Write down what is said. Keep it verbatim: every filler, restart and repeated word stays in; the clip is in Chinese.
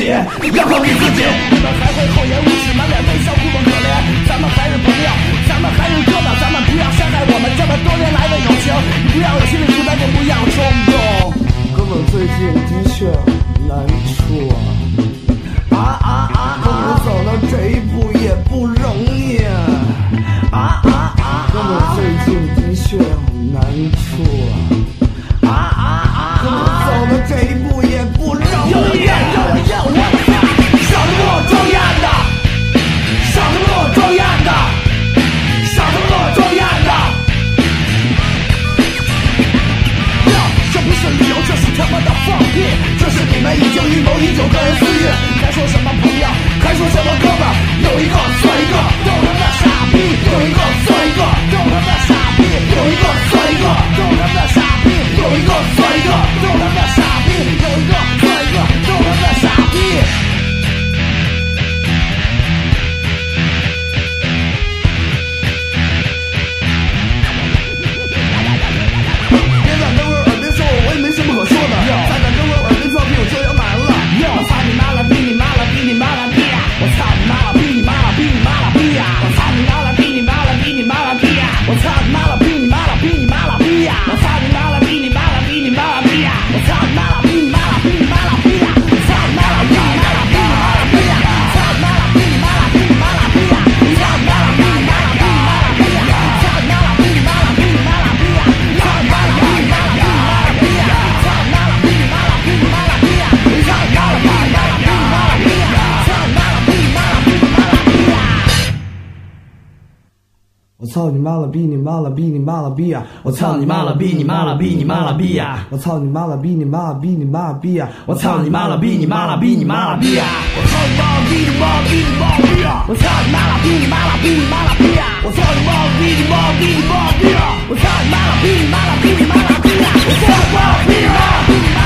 己，要靠你自己。你们还会厚颜无耻，满脸微笑，苦闷可怜。咱们还是朋友，咱们还是哥们，咱们不要伤害我们这么多年来的友情。你不要有心理负担，更不要冲动。 哥们最近的确难处啊，啊啊啊！哥们走到这一步也不容易啊啊啊！哥们最近的确难处啊，啊啊啊！哥们走到这一步也不容易。 有一点，有一点，我的天，少他妈跟我装样的，少他妈跟我装样的，少他妈跟我装样的。这不是理由，这是他妈的放屁！这是你们已经预谋已久，个人私欲。该说什么朋友，该说什么哥们，有一个算一个，都他妈傻逼！有一个算一个，都他妈傻逼！有一个算一个，都他妈傻逼！有一个算一个，都他妈傻逼！有一个算一个，都他妈傻逼！ 没什么可说的，再敢跟我耳边放屁，我就要买了。 我操你妈了逼你妈了逼你妈了逼呀！我操你妈了逼你妈了逼你妈了逼呀！我操你妈了逼你妈了逼你妈了逼呀！我操你妈了逼你妈了逼你妈了逼呀！我操你妈了逼你妈了逼你妈了逼呀！我操你妈了逼你妈了逼你妈了逼呀！我操你妈了逼你妈了逼你妈了逼呀！我操你妈了逼你妈了逼你妈了逼呀！我操你妈了逼你妈了逼你妈了逼呀！我操你妈了逼你妈了逼你妈了逼呀！我操你妈了逼你妈了逼你妈了逼呀！操你妈了逼你妈了逼你妈了逼呀！操你妈了逼你妈了逼你妈了逼呀！操你妈了逼你妈了逼你妈了逼呀！ 我操你妈了逼你妈了逼你妈了逼呀！ 我操你妈了逼你妈了逼你妈了逼呀！ 我操你妈了逼你妈了逼你妈了逼呀！ 我操你妈了逼你妈了逼你妈了逼呀！我操你妈了逼你妈了逼你妈了逼呀！我操你妈了逼你妈了逼你妈了逼呀！我操你妈了逼你妈了逼你妈了逼呀！我操你妈了逼你妈了逼你妈了逼呀！我操你妈了逼你妈了逼你妈了逼呀！